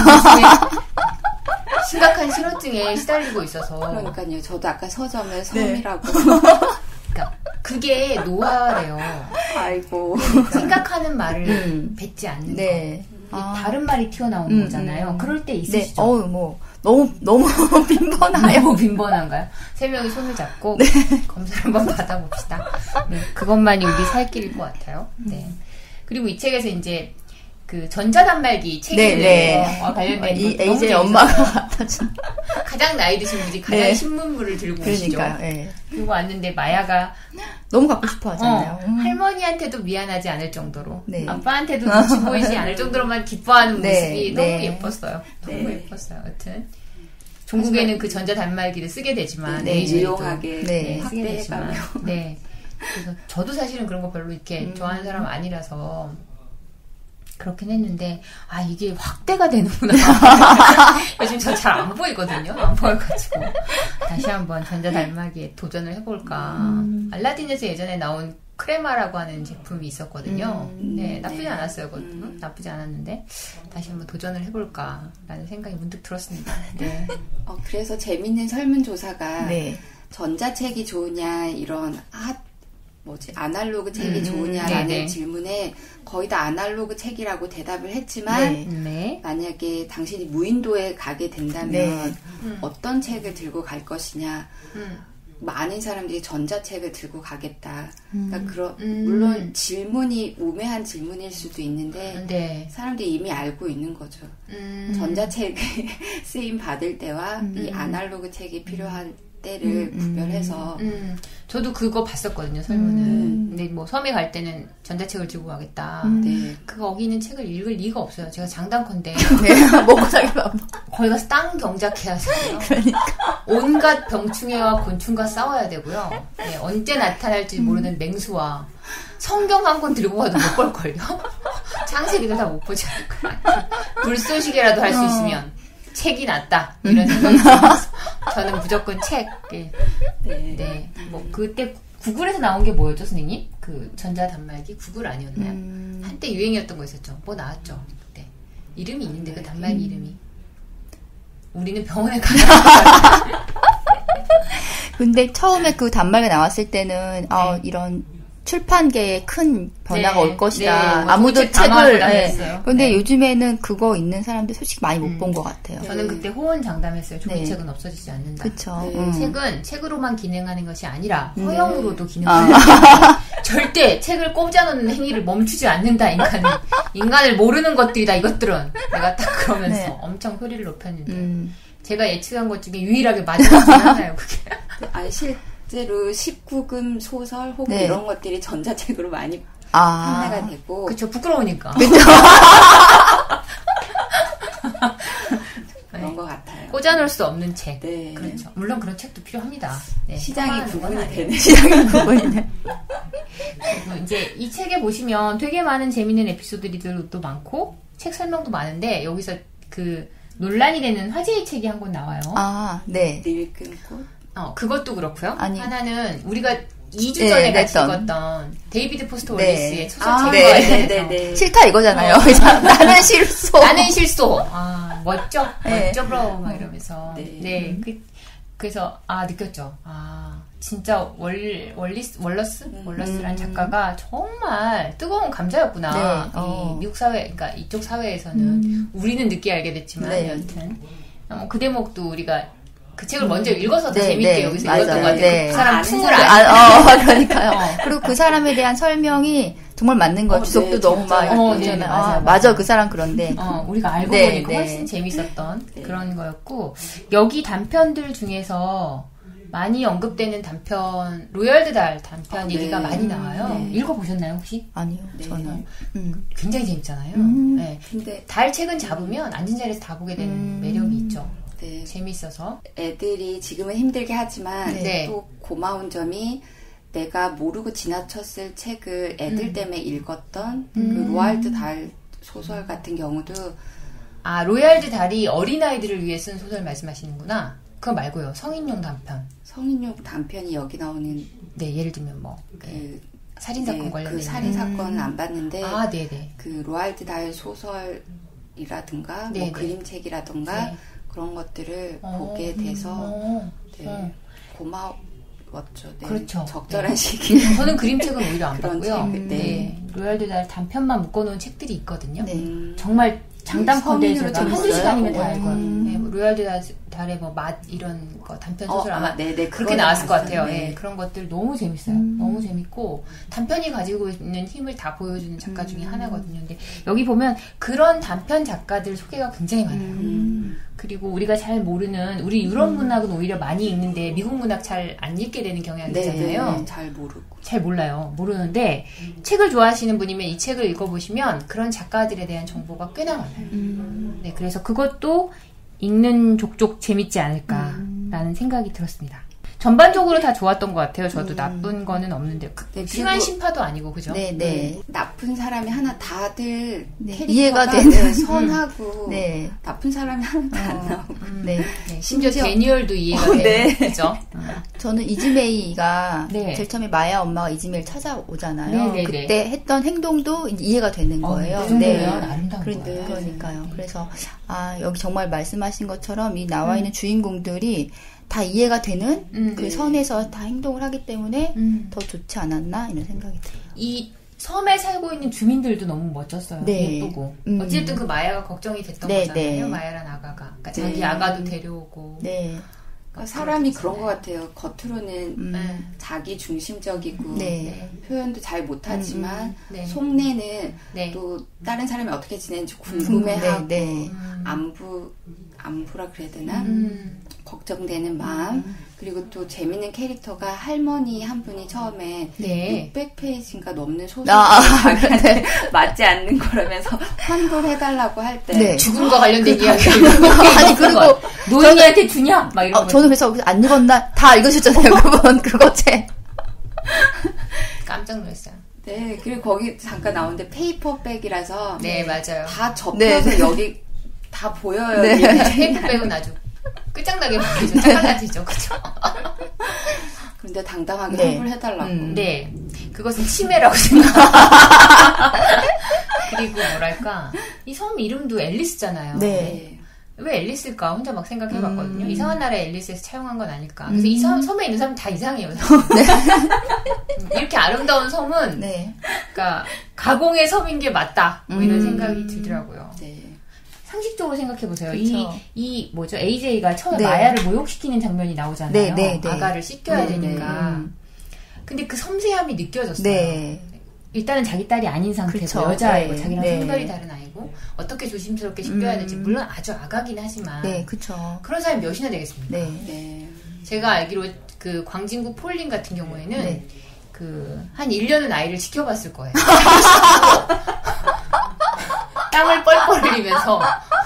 A: 심각한 신호증에 시달리고 있어서.
B: 그러니까요. 저도 아까 서점에 섬이라고.
A: 그러니까 그게 노화래요.
B: 아이고.
A: 생각하는 말을 뱉지 않는 거. 다른 말이 튀어나오는 거잖아요. 그럴 때 있으시죠?
C: 너무 빈번해요.
A: 너무 빈번한가요? 3명이 손을 잡고 검사를 한번 받아봅시다. 그것만이 우리 살 길일 것 같아요. 그리고 이 책에서 이제 그 전자단말기 책에 관련된
C: 이제 엄마가
A: 가장 나이 드신 분이 가장 신문물을 들고 오시죠. 그리고 왔는데 마야가
C: 너무 갖고 싶어 하잖아요.
A: 할머니한테도 미안하지 않을 정도로 아빠한테도 눈치 보이지 않을 정도로만 기뻐하는 모습이 너무 예뻤어요. 너무 예뻤어요. 여튼 종국에는 그 전자단말기를 쓰게 되지만
B: 유용하게
A: 쓰게 되지만 그래서 저도 사실은 그런 거 별로 이렇게 좋아하는 사람 아니라서 그렇긴 했는데 이게 확대가 되는구나. 요즘 저 잘 안 보이거든요. 안 보여가지고 다시 한번 전자단말기에 도전을 해볼까. 알라딘에서 예전에 나온 크레마라고 하는 제품이 있었거든요. 나쁘지 않았어요. 그것도 나쁘지 않았는데 다시 한번 도전을 해볼까라는 생각이 문득 들었습니다.
B: 그래서 재밌는 설문조사가 전자책이 좋으냐 이런 아날로그 책이 좋으냐라는 질문에 거의 다 아날로그 책이라고 대답을 했지만 만약에 당신이 무인도에 가게 된다면 어떤 책을 들고 갈 것이냐 많은 사람들이 전자책을 들고 가겠다. 그러니까 물론 질문이 우매한 질문일 수도 있는데 사람들이 이미 알고 있는 거죠. 전자책에 쓰임 받을 때와 이 아날로그 책이 필요한 때를 구별해서
A: 저도 그거 봤었거든요. 설문은. 근데 뭐 섬에 갈 때는 전자책을 들고 가겠다. 거기 있는 책을 읽을 리가 없어요. 제가 장단컨대
C: 먹고 살기 바빠.
A: 거기 가서 땅 경작해야 되고요. 그러니까. 온갖 병충해와 곤충과 싸워야 되고요. 언제 나타날지 모르는 맹수와 성경 한 권 들고 가도 못 볼걸요. 창세기도 다 못 보지 않을까요? 불쏘시개라도 할 수 있으면 책이 낫다 이런 생각이 들어서 저는 무조건 책. 뭐 그때 구글에서 나온 게 뭐였죠, 선생님? 그 전자단말기 구글 아니었나요? 한때 유행이었던 거 있었죠. 뭐 나왔죠. 그때 이름이 있는데 그 단말기 이름이. 우리는 병원에 가야.
C: 근데 처음에 그 단말기 나왔을 때는 이런 출판계에 큰 변화가 올 것이다.
A: 뭐
C: 아무도 책을.
A: 근데
C: 요즘에는 그거 있는 사람들 솔직히 많이 못 본 것 같아요.
A: 저는 그때 호언장담했어요. 종이책은 없어지지 않는다.
C: 그쵸.
A: 책은 책으로만 기능하는 것이 아니라 허영으로도 기능하는 것이다. 절대 책을 꽂아놓는 행위를 멈추지 않는다. 인간을 모르는 것들이다. 이것들은 내가 딱 그러면서 엄청 소리를 높였는데 제가 예측한 것 중에 유일하게 맞은 것 중에 하나예요. 그게.
B: 실제로 19금 소설 혹은 이런 것들이 전자책으로 많이 판매가 되고.
A: 그쵸, 부끄러우니까.
B: 그런 것 같아요.
A: 꽂아놓을 수 없는 책. 그렇죠. 물론 그런 책도 필요합니다.
B: 시장이 구분이 되는.
C: 시장이 구분이 되는.
A: 그리고 이제 이 책에 보시면 되게 많은 재밌는 에피소드들도 많고 책 설명도 많은데 여기서 그 논란이 되는 화제의 책이 한 권 나와요.
B: 늙은 꽃.
A: 그것도 그렇고요. 하나는 우리가 2주 전에 같이 읽었던 데이비드 포스터 월리스의 소설책.
C: 싫다 이거잖아요. 나는 실소.
A: 나는 실소. 멋져. 멋져 브로 막 이러면서. 그래서 느꼈죠. 진짜 월러스라는 작가가 정말 뜨거운 감자였구나. 이 미국 사회, 그러니까 이쪽 사회에서는 우리는 늦게 알게 됐지만 여튼 그 대목도 우리가 그 책을 먼저 읽어서 더 재밌게 여기서 읽었던 것 같아요. 그 사람 풍을
C: 그러니까요. 그리고 그 사람에 대한 설명이 정말 맞는 거야. 주석도
B: 네,
C: 너무 막 있잖아요. 맞아, 그 사람 그런데.
A: 우리가 알고 보니까 훨씬 재밌었던 그런 거였고, 여기 단편들 중에서 많이 언급되는 단편, 로열드 달 단편 얘기가 많이 나와요. 읽어보셨나요, 혹시?
C: 아니요, 저는.
A: 굉장히 재밌잖아요. 네. 근데 달 책은 잡으면 앉은 자리에서 다 보게 되는 매력이 있죠. 네. 재밌어서.
B: 애들이 지금은 힘들게 하지만 또 고마운 점이 내가 모르고 지나쳤을 책을 애들 때문에 읽었던 그 로알드 달 소설 같은 경우도
A: 로얄드 달이 어린아이들을 위해 쓴 소설 말씀하시는구나. 그거 말고요. 성인용 단편.
B: 성인용 단편이 여기 나오는
A: 네, 예를 들면 살인사건 관련된
B: 그 살인사건은 안 봤는데
A: 네네.
B: 그 로알드 달 소설이라든가 뭐 그림책이라든가 그런 것들을 보게 돼서 고마웠죠. 네.
A: 그렇죠.
B: 적절한 시기.
A: 저는 그림책은 오히려 안 봤고요. 로얄드 달 단편만 묶어놓은 책들이 있거든요. 정말 장담컨대 제가 한두 시간이면 다 읽어요. 로얄드 달의 맛 이런 거 단편 소설 아마 그렇게 나왔을 것 같아요. 그런 것들 너무 재밌어요. 너무 재밌고 단편이 가지고 있는 힘을 다 보여주는 작가 중에 하나거든요. 근데 여기 보면 그런 단편 작가들 소개가 굉장히 많아요. 그리고 우리가 잘 모르는 우리 유럽 문학은 오히려 많이 읽는데 미국 문학 잘 안 읽게 되는 경향이 있잖아요.
B: 잘 모르고.
A: 잘 몰라요. 모르는데 책을 좋아하시는 분이면 이 책을 읽어보시면 그런 작가들에 대한 정보가 꽤나 많아요. 네, 그래서 그것도 읽는 족족 재밌지 않을까라는 생각이 들었습니다. 전반적으로 다 좋았던 것 같아요. 저도 나쁜 거는 없는데 심한 심파도 아니고 그죠?
B: 네. 나쁜 사람이 하나 다들 캐릭터가
C: 이해가 되는
B: 선하고 나쁜 사람이 하나도 안 나오고
A: 심지어 데니얼도 이해가 되는 그죠?
C: 저는 이즈메이가 제일 처음에 마야 엄마가 이즈메이를 찾아오잖아요. 그때 했던 행동도 이해가 되는 거예요. 그러니까요. 그래서 여기 정말 말씀하신 것처럼 이 나와 있는 주인공들이 다 이해가 되는 그 선에서 다 행동을 하기 때문에 더 좋지 않았나 이런 생각이 들어요.
A: 이 섬에 살고 있는 주민들도 너무 멋졌어요. 예쁘고. 어쨌든 그 마야가 걱정이 됐던 거잖아요. 마야란 아가가. 그러니까 자기 아가도 데려오고.
B: 그러니까 사람이 그런 것 같아요. 겉으로는 자기 중심적이고 표현도 잘 못하지만 속내는 또 다른 사람이 어떻게 지내는지 궁금해하고 안부라 그래야 되나? 걱정되는 마음. 그리고 또 재밌는 캐릭터가 할머니 한 분이 처음에 600페이지인가 넘는 소설이 자기한테 맞지 않는 거라면서 환불 해달라고 할 때
A: 죽음과 관련된 이야기
C: 아니 그리고
A: 노인이한테 주냐? 막 이런
C: 저는 그래서 안 읽었나? 다 읽으셨잖아요. 그분 그거 책
A: 깜짝 놀랐어요.
B: 그리고 거기 잠깐 나오는데 페이퍼백이라서
A: 맞아요.
B: 다 접혀서 여기 다 보여요.
A: 페이퍼백은 아주 끝장나게 보이죠. 짜증나지죠. 그죠?
B: 그런데 당당하게 환불해달라고.
A: 그것은 침해라고 생각합니다. 그리고 뭐랄까 이 섬 이름도 앨리스잖아요. 왜 앨리스일까 혼자 막 생각해봤거든요. 이상한 나라의 앨리스에서 차용한 건 아닐까. 그래서 이 섬에 있는 사람 다 이상해요. 이렇게 아름다운 섬은 그러니까 가공의 섬인 게 맞다. 뭐 이런 생각이 들더라고요. 상식적으로 생각해보세요. 이 뭐죠? AJ가 처음에 마야를 모욕시키는 장면이 나오잖아요. 아가를 씻겨야 되니까. 근데 그 섬세함이 느껴졌어요. 일단은 자기 딸이 아닌 상태고 여자아이고 자기랑 성별이 다른 아이고 어떻게 조심스럽게 씻겨야 될지 물론 아주 아가긴 하지만 그런 사람이 몇이나 되겠습니까? 제가 알기로 그 광진구 폴린 같은 경우에는 그 한 1년은 아이를 지켜봤을 거예요. 땀을 뻘뻘 흘리면서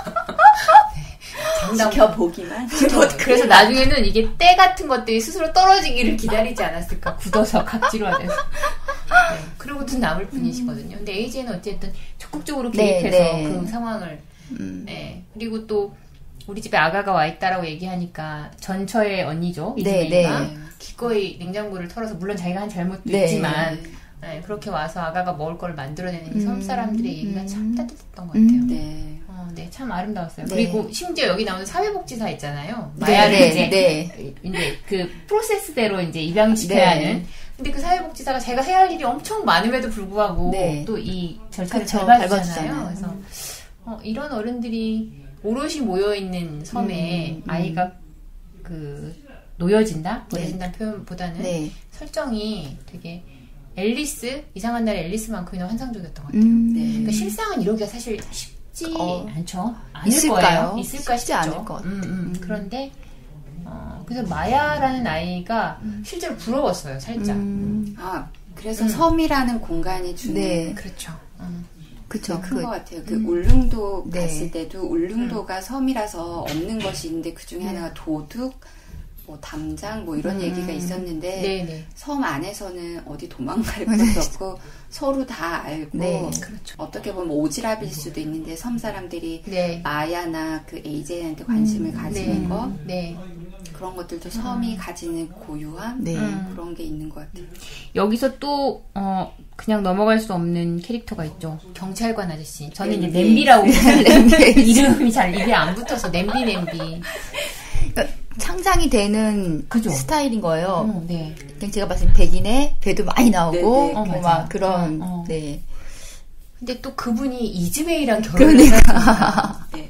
B: 지켜보기만.
A: 그래서 나중에는 이게 때 같은 것들이 스스로 떨어지기를 기다리지 않았을까. 굳어서 각질화돼서. 그러고도 남을 뿐이시거든요. 근데 AJ는 어쨌든 적극적으로 개입해서 그 상황을 그리고 또 우리 집에 아가가 와 있다라고 얘기하니까 전처의 언니죠. 이즈메이가 기꺼이 냉장고를 털어서 물론 자기가 한 잘못도 있지만 그렇게 와서 아가가 먹을 걸 만들어내는 이 섬 사람들의 얘기가 참 따뜻했던 것 같아요. 참 아름다웠어요. 그리고 심지어 여기 나오는 사회복지사 있잖아요. 마야를 이제 그 프로세스대로 이제 입양시켜야 하는. 근데 그 사회복지사가 자기가 해야 할 일이 엄청 많음에도 불구하고 또 이 절차를 잘 밟아주잖아요. 그래서 이런 어른들이 오롯이 모여있는 섬에 아이가 놓여진다는 표현보다는 설정이 되게 앨리스, 이상한 날의 앨리스만큼이나 환상적이었던 것 같아요. 네. 그러니까 실상은 이러기가 사실 쉽지 않죠.
C: 있을까요?
A: 있을까
C: 쉽지 않을 것 같아요.
A: 그런데 그래서 마야라는 아이가 실제로 부러웠어요, 살짝.
B: 그래서 섬이라는 공간이 주는
C: 네.
A: 그렇죠.
C: 그쵸.
B: 큰 것 같아요. 그 울릉도 갔을 때도 울릉도가 섬이라서 없는 것이 있는데 그 중에 하나가 도둑, 뭐 담장, 뭐 이런 얘기가 있었는데
A: 네네.
B: 섬 안에서는 어디 도망갈 것도 없고 서로 다 알고
A: 그렇죠.
B: 어떻게 보면 오지랖일 수도 있는데 섬 사람들이
A: 네.
B: 마야나 그 AJ한테 관심을 가지는 거
A: 네.
B: 그런 것들도 섬이 가지는 고유함 그런 게 있는 것 같아요.
A: 여기서 또 그냥 넘어갈 수 없는 캐릭터가 있죠. 경찰관 아저씨. 저는 이제 냄비라고 이름이 잘 입에 안 붙어서 냄비.
C: 그러니까 상상이 되는
A: 그죠?
C: 스타일인 거예요.
A: 네.
C: 그냥 제가 봤을 때 백인에 배도 많이 나오고 막 그런. 네.
A: 근데 또 그분이 이즈메이랑 결혼을 했습니다. 네.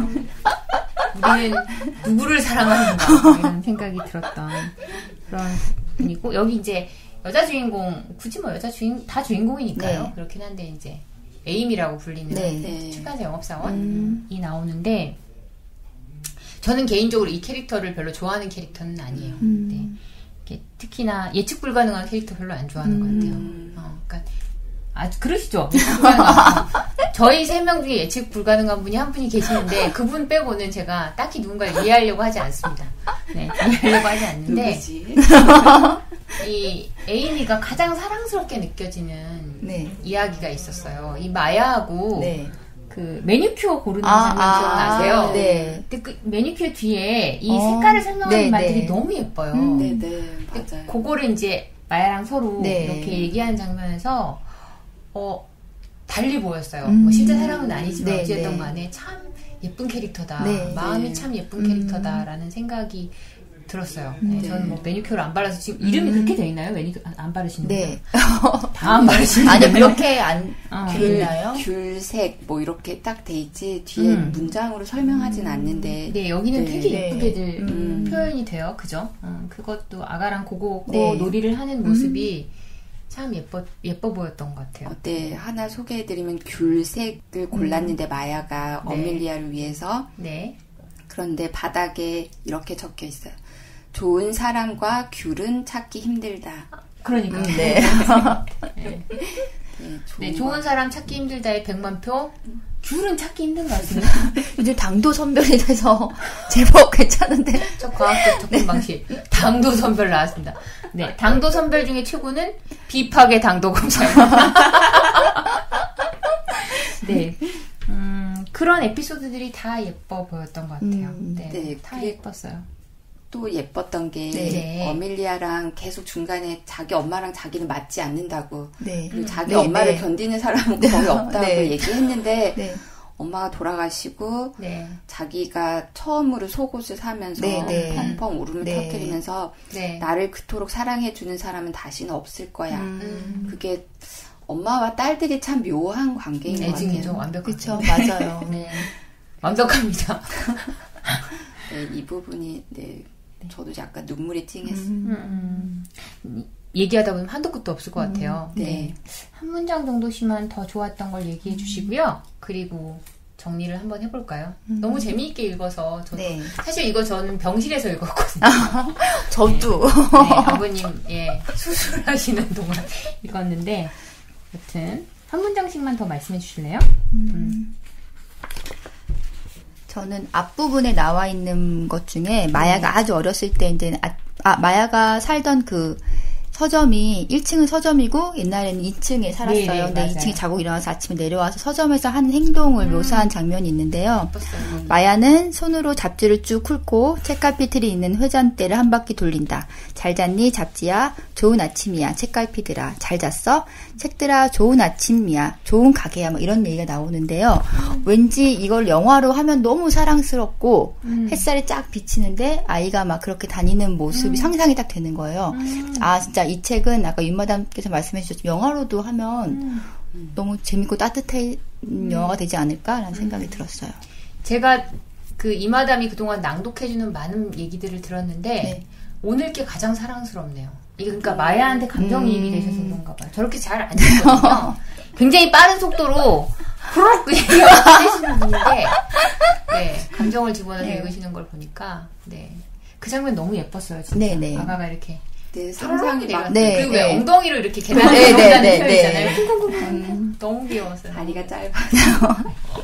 A: 우리는 누구를 사랑하는가 이런 생각이 들었던 그런 분이고 여기 이제 여자 주인공 굳이 뭐 다 주인공이니까요.
C: 네.
A: 그렇긴 한데 이제 에임이라고 불리는 출판사 영업사원이 나오는데 저는 개인적으로 이 캐릭터를 별로 좋아하는 캐릭터는 아니에요. 네. 특히나 예측 불가능한 캐릭터 별로 안 좋아하는 것 같아요. 그러니까 그러시죠? 저희 3명 중에 예측 불가능한 분이 한 분이 계시는데 그분 빼고는 제가 딱히 누군가를 이해하려고 하지 않습니다. 네, 이해하려고 하지 않는데
B: 누구지?
A: 이 에이미가 가장 사랑스럽게 느껴지는 이야기가 있었어요. 이 마야하고 그 매니큐어 고르는 장면 기억나세요?
C: 네.
A: 근데 그 매니큐어 뒤에 이 색깔을 설명하는 말들이 너무 예뻐요.
B: 맞아요.
A: 그거를 이제 마야랑 서로 이렇게 얘기하는 장면에서 달리 보였어요. 뭐 실제 사람은 아니지만 어찌됐든 간에 참 예쁜 캐릭터다. 마음이 참 예쁜 캐릭터다라는 생각이 들었어요. 저는 뭐 매니큐어를 안 발라서 지금 이름이 그렇게 돼 있나요? 매니큐어 안 바르시는 분? 다 안 바르시는
C: 아니 그렇게 안 있나요?
B: 귤색 뭐 이렇게 딱 돼 있지 뒤에 문장으로 설명하진 않는데
A: 네 여기는 되게 예쁘게들 표현이 돼요. 그죠? 그것도 아가랑 고고 놀이를 하는 모습이 참 예뻐 보였던 것 같아요.
B: 네, 하나 소개해드리면 귤색을 골랐는데 마야가 어밀리아를 위해서 그런데 바닥에 이렇게 적혀 있어요. 좋은 사람과 귤은 찾기 힘들다.
A: 그러니까. 좋은 사람 찾기 힘들다의 100만 표. 귤은 찾기 힘든 것 같습니다.
C: 요즘 당도 선별이 돼서 제법 괜찮은데.
A: 저 과학적 접근 방식. 당도 선별 나왔습니다. 네, 당도 선별 중에 최고는 비파계 당도 검사입니다. 네. 그런 에피소드들이 다 예뻐 보였던 것 같아요. 다 예뻤어요.
B: 또 예뻤던 게 어밀리아랑 계속 중간에 자기 엄마랑 자기는 맞지 않는다고 그리고 자기 엄마를 견디는 사람은 거의 없다고 얘기했는데 엄마가 돌아가시고 자기가 처음으로 속옷을 사면서 펑펑 울음을 터뜨리면서 나를 그토록 사랑해주는 사람은 다시는 없을 거야. 그게 엄마와 딸들이 참 묘한 관계인 것 같아요.
A: 완벽하죠.
C: 그렇죠, 맞아요.
A: 완벽합니다.
B: 이 부분이 저도 약간 눈물이 찡했어요.
A: 얘기하다 보면 한도 끝도 없을 것 같아요. 한 문장 정도씩만 더 좋았던 걸 얘기해 주시고요. 그리고 정리를 한번 해볼까요? 너무 재미있게 읽어서 저도 사실 이거 저는 병실에서 읽었거든요.
C: 저도
A: 아버님 수술하시는 동안 읽었는데 여튼 한 문장씩만 더 말씀해 주실래요?
C: 저는 앞부분에 나와 있는 것 중에 마야가 아주 어렸을 때 이제 마야가 살던 그 서점이 1층은 서점이고 옛날에는 2층에 살았어요. 근데 2층에 자고 일어나서 아침에 내려와서 서점에서 하는 행동을 묘사한 장면이 있는데요. 마야는 손으로 잡지를 쭉 훑고 책갈피틀이 있는 회전대를 한 바퀴 돌린다. 잘 잤니 잡지야? 좋은 아침이야. 책갈피들아. 잘 잤어? 책들아. 좋은 아침이야. 좋은 가게야. 뭐 이런 얘기가 나오는데요. 왠지 이걸 영화로 하면 너무 사랑스럽고 햇살이 쫙 비치는데 아이가 막 그렇게 다니는 모습이 상상이 딱 되는 거예요. 아 진짜 이 책은 아까 윤마담께서 말씀해 주셨지만 영화로도 하면 너무 재밌고 따뜻한 영화가 되지 않을까라는 생각이 들었어요.
A: 제가 그 이마담이 그동안 낭독해주는 많은 얘기들을 들었는데 오늘 게 가장 사랑스럽네요. 이게 그러니까 마야한테 감정이입이 되셔서 그런가 봐요. 저렇게 잘 안 읽거든요. 굉장히 빠른 속도로 후루룩 쓰시는 분인데 네, 감정을 집어넣어서 읽으시는 걸 보니까 네, 그 장면 너무 예뻤어요. 진짜.
C: 네네.
A: 아가가 이렇게
B: 네, 상상이 막
C: 네,
A: 그리고 왜 엉덩이로 이렇게 계단을 올라가는 표현 있잖아요. 너무 귀여웠어요.
B: 다리가 짧아서.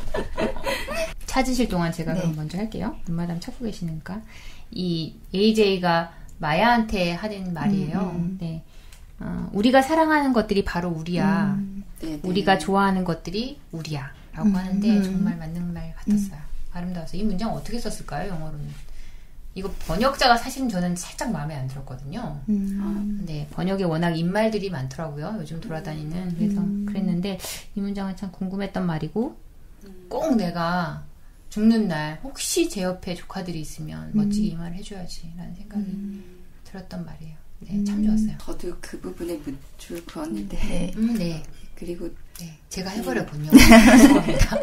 A: 찾으실 동안 제가 그럼 먼저 할게요. 눈마담 찾고 계시니까. 이 AJ가 마야한테 하는 말이에요. 네. 우리가 사랑하는 것들이 바로 우리야. 우리가 좋아하는 것들이 우리야. 라고 하는데 정말 맞는 말 같았어요. 아름다워서. 이 문장 어떻게 썼을까요? 영어로는. 이거 번역자가 사실은 저는 살짝 마음에 안 들었거든요. 근데 번역에 워낙 인말들이 많더라고요. 요즘 돌아다니는. 그래서 그랬는데 이 문장은 참 궁금했던 말이고 꼭 내가 죽는 날 혹시 제 옆에 조카들이 있으면 멋지게 이 말을 해줘야지 라는 생각이 들었던 말이에요. 네, 참 좋았어요.
B: 저도 그 부분에 묻줄 그었는데
A: 네.
B: 그리고
A: 네, 제가 해버렸군요. 죄송합니다.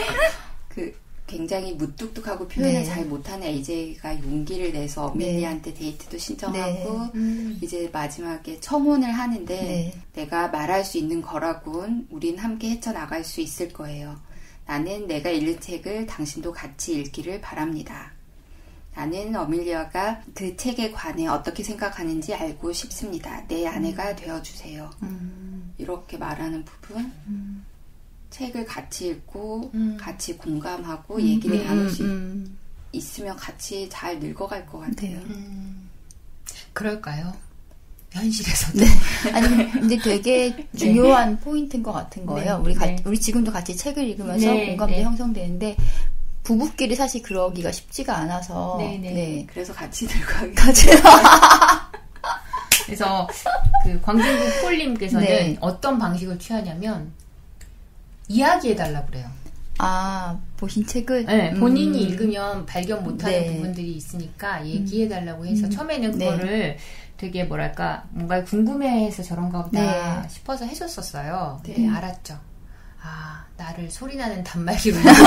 B: 굉장히 무뚝뚝하고 표현을 잘 못하는 AJ가 용기를 내서 밀리한테 데이트도 신청하고 이제 마지막에 청혼을 하는데 내가 말할 수 있는 거라곤 우린 함께 헤쳐나갈 수 있을 거예요. 나는 내가 읽은 책을 당신도 같이 읽기를 바랍니다. 나는 어밀리아가 그 책에 관해 어떻게 생각하는지 알고 싶습니다. 내 아내가 되어주세요. 이렇게 말하는 부분 책을 같이 읽고 같이 공감하고 얘기를 나눌 수 있으면 같이 잘 늙어갈 것 같아요.
A: 그럴까요? 현실에서도.
C: 네. 아니 근데 되게 중요한 포인트인 것 같은 거예요. 우리 지금도 같이 책을 읽으면서 공감도 형성되는데 부부끼리 사실 그러기가 쉽지가 않아서. 네.
B: 그래서 같이 늙어가게.
A: 그래서 그 광진구 폴님께서는 어떤 방식을 취하냐면 이야기해달라고 그래요.
C: 아, 보신 책을?
A: 네, 본인이 읽으면 발견 못하는 부분들이 있으니까 얘기해달라고 해서 처음에는 그거를 되게 뭐랄까 뭔가 궁금해해서 저런가 보다 싶어서 해줬었어요. 네, 알았죠. 아, 나를 소리나는 단말기로 그래서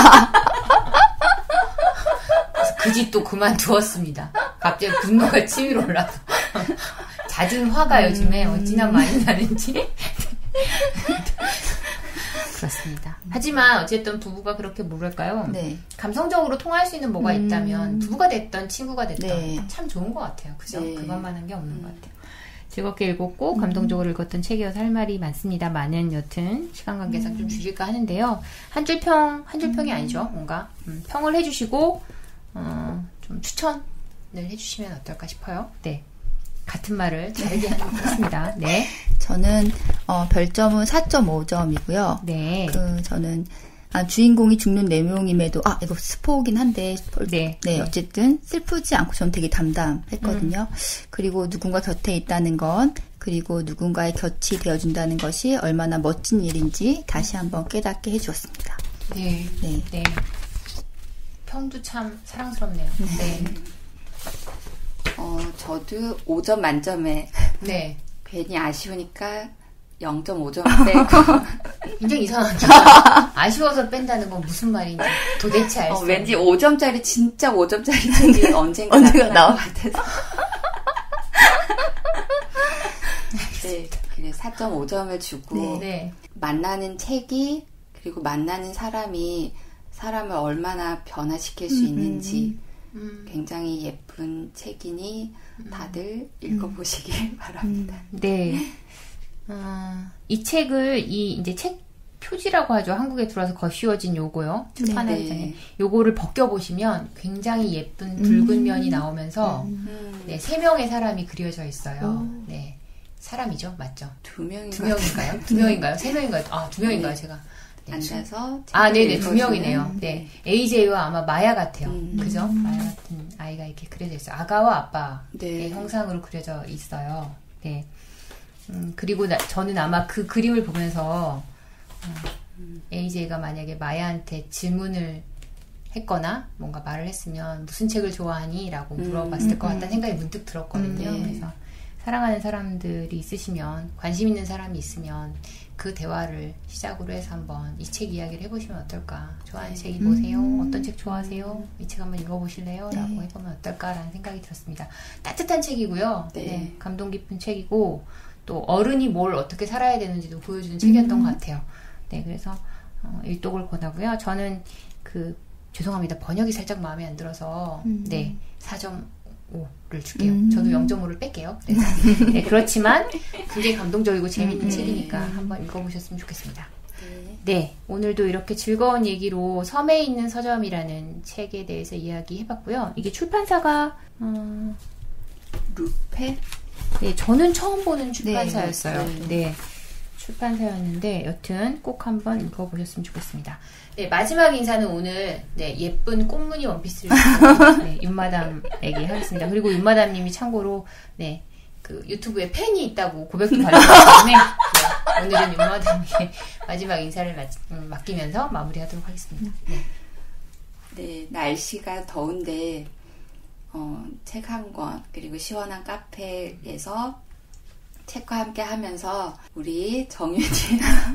A: 그 집도 그만두었습니다. 갑자기 분노가 치밀어 올라서 잦은 화가 요즘에 어찌나 많이 나는지 그렇습니다. 하지만 어쨌든 부부가 그렇게 뭐랄까요? 감성적으로 통할 수 있는 뭐가 있다면 부부가 됐던 친구가 됐던 참 좋은 것 같아요. 그죠? 그것만 한 게 없는 것 같아요. 즐겁게 읽었고 감동적으로 읽었던 책이어서 할 말이 많습니다만은 여튼 시간 관계상 좀 줄일까 하는데요. 한 줄 평이 아니죠. 뭔가 평을 해주시고 좀 추천을 해주시면 어떨까 싶어요. 네. 같은 말을 다르게 하겠습니다. 네.
C: 저는 별점은 4.5점이고요.
A: 네.
C: 저는 주인공이 죽는 내용임에도 이거 스포긴 한데 어쨌든 슬프지 않고 저는 되게 담담했거든요. 그리고 누군가 곁에 있다는 건 그리고 누군가의 곁이 되어준다는 것이 얼마나 멋진 일인지 다시 한번 깨닫게 해주었습니다.
A: 네. 평도 참 사랑스럽네요. 네.
B: 저도 5점 만점에 괜히 아쉬우니까 0.5점 빼고
A: 굉장히 이상하게 아쉬워서 뺀다는 건 무슨 말인지 도대체 알 수 없어요.
B: 왠지 5점짜리 진짜 5점짜리 책이 언젠가 나올 것 같아서 그래 4.5점을 주고 만나는 책이 그리고 만나는 사람이 사람을 얼마나 변화시킬 수 있는지 굉장히 예쁜 책이니 다들 읽어보시길 바랍니다.
A: 네. 이 책을 이제 책 표지라고 하죠. 한국에 들어와서 거쉬워진 요거요. 출판하기 전에 요거를 벗겨보시면 굉장히 예쁜 붉은 면이 나오면서 3명의 사람이 그려져 있어요. 네. 사람이죠? 맞죠?
B: 2명인가요?
A: 2명인가요? 3명인가요? 2명인가요? 제가
B: 앉아서
A: 네네 2명이네요. 네. AJ와 아마 마야 같아요. 그죠? 마야 같은 아이가 이렇게 그려져 있어요. 아가와 아빠의 형상으로 그려져 있어요. 네. 그리고 저는 아마 그 그림을 보면서 AJ가 만약에 마야한테 질문을 했거나 뭔가 말을 했으면 무슨 책을 좋아하니? 라고 물어봤을 것 같다는 생각이 문득 들었거든요. 그래서 사랑하는 사람들이 있으시면, 관심 있는 사람이 있으면 그 대화를 시작으로 해서 한번 이 책 이야기를 해보시면 어떨까. 좋아하는 책이 뭐세요? 어떤 책 좋아하세요? 이 책 한번 읽어보실래요? 라고 해보면 어떨까라는 생각이 들었습니다. 따뜻한 책이고요. 네, 감동 깊은 책이고 또 어른이 뭘 어떻게 살아야 되는지도 보여주는 책이었던 것 같아요. 네, 그래서 일독을 권하고요. 저는 죄송합니다. 번역이 살짝 마음에 안 들어서 네, 4.5를 줄게요. 저도 0.5를 뺄게요. 네, 그렇지만 굉장히 감동적이고 재밌는 책이니까 한번 읽어보셨으면 좋겠습니다. 네, 오늘도 이렇게 즐거운 얘기로 섬에 있는 서점이라는 책에 대해서 이야기해봤고요. 이게 출판사가
B: 루페?
A: 네, 저는 처음 보는 출판사였어요. 네, 출판사였는데 여튼 꼭 한번 읽어보셨으면 좋겠습니다. 네, 마지막 인사는 오늘 예쁜 꽃무늬 원피스를 입고 윤마담에게 하겠습니다. 그리고 윤마담님이 참고로 유튜브에 팬이 있다고 고백도 받았기 때문에 오늘은 윤마담에게 마지막 인사를 맡기면서 마무리하도록 하겠습니다.
B: 네, 날씨가 더운데 책 한 권 그리고 시원한 카페에서 책과 함께 하면서 우리 정윤이랑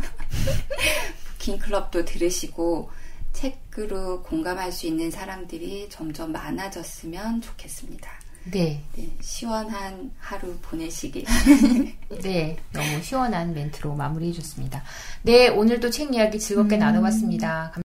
B: 부킹클럽도 들으시고 책으로 공감할 수 있는 사람들이 점점 많아졌으면 좋겠습니다.
A: 네,
B: 시원한 하루 보내시길.
A: 네, 너무 시원한 멘트로 마무리해줬습니다. 네, 오늘도 책 이야기 즐겁게 나눠봤습니다.